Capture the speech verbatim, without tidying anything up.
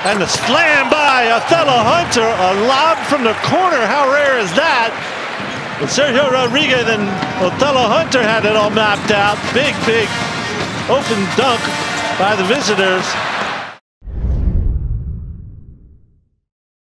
And the slam by Othello Hunter, a lob from the corner. How rare is that? But Sergio Rodriguez and Othello Hunter had it all mapped out. Big, big open dunk by the visitors.